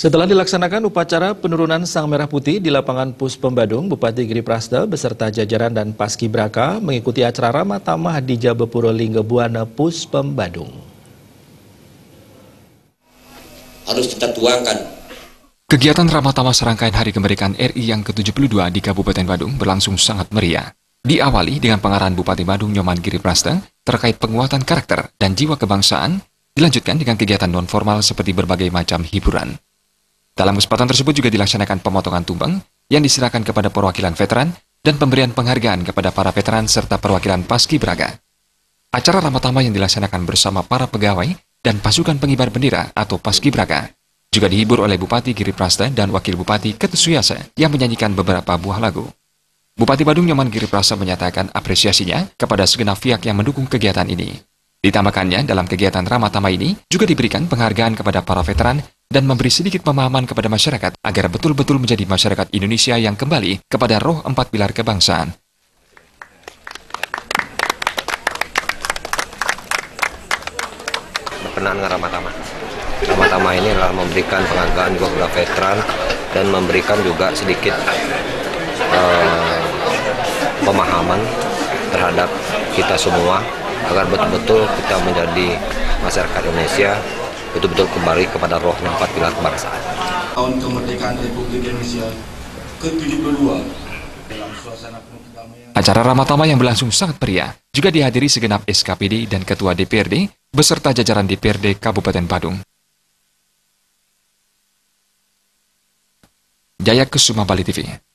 Setelah dilaksanakan upacara penurunan Sang Merah Putih di lapangan Puspem Badung, Bupati Giri Prasta beserta jajaran dan Paskibraka mengikuti acara Ramah Tamah di Jabepuro Linggebuana Puspem Badung. Harus kita tuangkan. Kegiatan Ramah Tamah serangkaian Hari Kemerdekaan RI yang ke-72 di Kabupaten Badung berlangsung sangat meriah. Diawali dengan pengarahan Bupati Badung Nyoman Giri Prasta terkait penguatan karakter dan jiwa kebangsaan, dilanjutkan dengan kegiatan non-formal seperti berbagai macam hiburan. Dalam kesempatan tersebut juga dilaksanakan pemotongan tumpeng yang diserahkan kepada perwakilan veteran dan pemberian penghargaan kepada para veteran serta perwakilan Paskibraka. Acara Ramah Tamah yang dilaksanakan bersama para pegawai dan pasukan pengibar bendera atau Paskibraka juga dihibur oleh Bupati Giri Prasta dan Wakil Bupati Ketut Suyasa yang menyanyikan beberapa buah lagu. Bupati Badung Nyoman Giri Prasta menyatakan apresiasinya kepada segenap pihak yang mendukung kegiatan ini. Ditambahkannya, dalam kegiatan Ramah Tamah ini juga diberikan penghargaan kepada para veteran dan memberi sedikit pemahaman kepada masyarakat agar betul-betul menjadi masyarakat Indonesia yang kembali kepada roh 4 pilar kebangsaan. Berkenaan dengan Ramah Tamah. Ramah Tamah ini adalah memberikan penghargaan juga kepada veteran dan memberikan juga sedikit pemahaman terhadap kita semua agar betul-betul kita menjadi masyarakat Indonesia betul-betul kembali kepada roh 4 pilar kebangsaan. Tahun kemerdekaan Republik Indonesia ke-72 dalam suasana penuh kedamaian. Acara Ramah Tamah yang berlangsung sangat meriah juga dihadiri segenap SKPD dan Ketua DPRD beserta jajaran DPRD Kabupaten Badung. Jaya Kusuma, Bali TV.